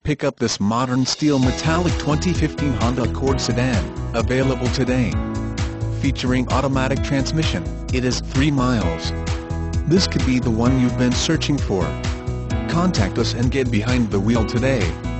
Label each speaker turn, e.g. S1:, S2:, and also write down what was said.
S1: Pick up this modern steel metallic 2015 Honda Accord sedan, available today. Featuring automatic transmission, it is 3 miles. This could be the one you've been searching for. Contact us and get behind the wheel today.